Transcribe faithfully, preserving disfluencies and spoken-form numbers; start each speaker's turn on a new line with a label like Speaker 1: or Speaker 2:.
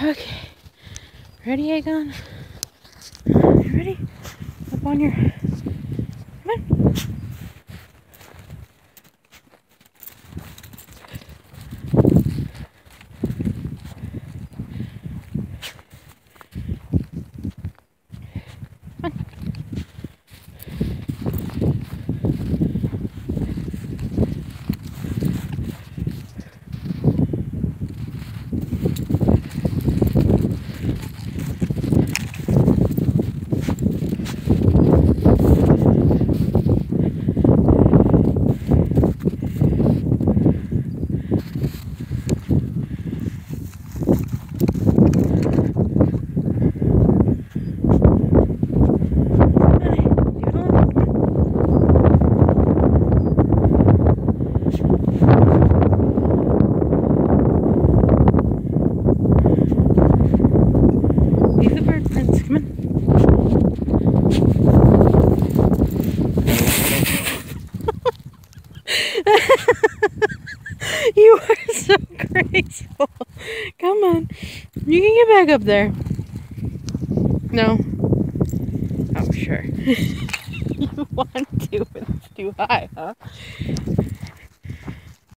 Speaker 1: Okay. Ready, Aegon? You ready? Up on your... Come on. You are so graceful. Come on. You can get back up there. No. Oh, sure. You want to, but it's too high, huh?